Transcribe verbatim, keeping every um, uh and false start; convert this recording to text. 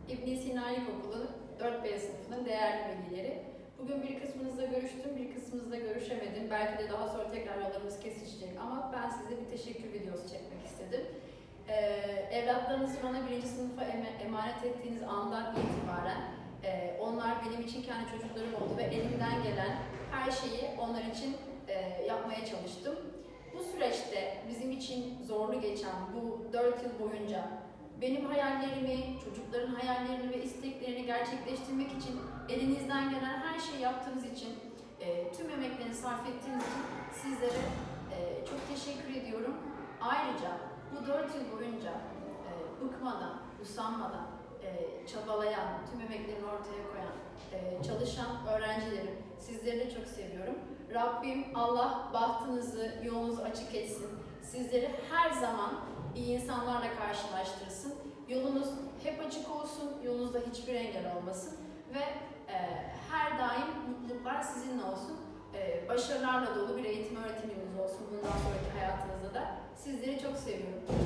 İbn Sina İlkokulu dört B sınıfının değerli velileri. Bugün bir kısmınızla görüştüm, bir kısmınızla görüşemedim. Belki de daha sonra tekrar yollarımız kesişecek ama ben size bir teşekkür videosu çekmek istedim. Ee, evlatlarınızı bana birinci sınıfa emanet ettiğiniz andan itibaren e, onlar benim için kendi çocuklarım oldu ve elimden gelen her şeyi onlar için e, yapmaya çalıştım. Bu süreçte bizim için zorlu geçen bu dört yıl boyunca benim hayallerimi, çocukların hayallerini ve isteklerini gerçekleştirmek için elinizden gelen her şeyi yaptığınız için, e, tüm emeklerini sarf ettiğiniz için sizlere e, çok teşekkür ediyorum. Ayrıca bu dört yıl boyunca e, bıkmadan, usanmadan, e, çabalayan, tüm emeklerini ortaya koyan, e, çalışan öğrencilerim, sizleri de çok seviyorum. Rabbim Allah bahtınızı, yolunuzu açık etsin. Sizleri her zaman iyi insanlarla karşılaştırsın. Yolunuz hep açık olsun, yolunuzda hiçbir engel olmasın ve e, her daim mutluluklar sizinle olsun. E, başarılarla dolu bir eğitim öğretim yolunuz olsun bundan sonraki hayatınızda da. Sizleri çok seviyorum.